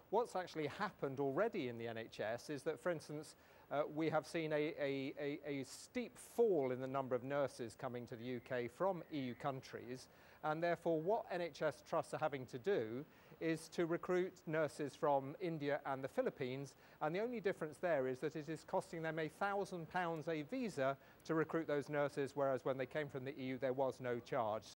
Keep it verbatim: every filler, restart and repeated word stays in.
what's actually happened already in the N H S is that, for instance, uh, we have seen a, a, a, a steep fall in the number of nurses coming to the U K from E U countries, and therefore what N H S trusts are having to do is to recruit nurses from India and the Philippines, and the only difference there is that it is costing them a thousand pounds a visa to recruit those nurses, whereas when they came from the E U there was no charge.